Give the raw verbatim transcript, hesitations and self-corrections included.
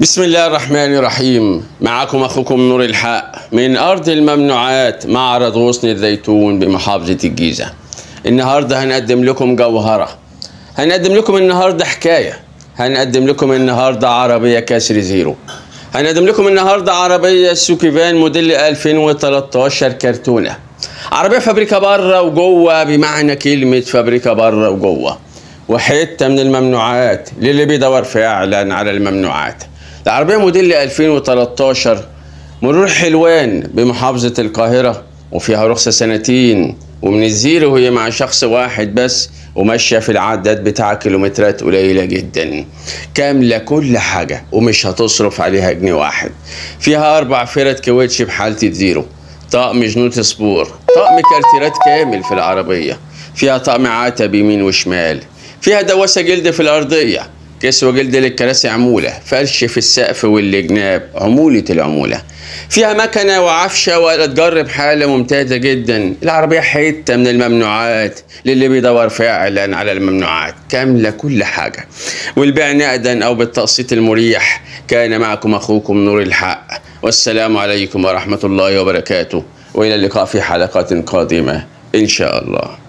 بسم الله الرحمن الرحيم. معكم أخوكم نور الحق من أرض الممنوعات، معرض غصن الزيتون بمحافظة الجيزة. النهاردة هنقدم لكم جوهرة، هنقدم لكم النهاردة حكاية، هنقدم لكم النهاردة عربية كسر زيرو، هنقدم لكم النهاردة عربية سوكي فان موديل ألفين وتلتاشر كرتونة. عربية فابريكا بره وجوه، بمعنى كلمة فابريكا بره وجوه، وحتة من الممنوعات للي بيدور فعلا على الممنوعات. العربية موديل ألفين وتلتاشر، مرور حلوان بمحافظة القاهرة، وفيها رخصة سنتين، ومن الزيرو هي مع شخص واحد بس، وماشية في العداد بتاع كيلومترات قليلة جدا، كاملة كل حاجة ومش هتصرف عليها جنيه واحد. فيها أربع فرد كاوتش بحالة الزيرو، طقم جنوط سبور، طقم كارتيرات كامل في العربية، فيها طقم عتب يمين وشمال، فيها دواسة جلد في الأرضية، كسوة جلد للكراسي عمولة، فرش في السقف والجناب عمولة العمولة، فيها مكنة وعفشة وأتجر بحالة ممتازة جدا. العربية حتة من الممنوعات للي بيدور فعلا على الممنوعات، كاملة كل حاجة، والبيع نقدا أو بالتقسيط المريح. كان معكم أخوكم نور الحق، والسلام عليكم ورحمة الله وبركاته، وإلى اللقاء في حلقات قادمة إن شاء الله.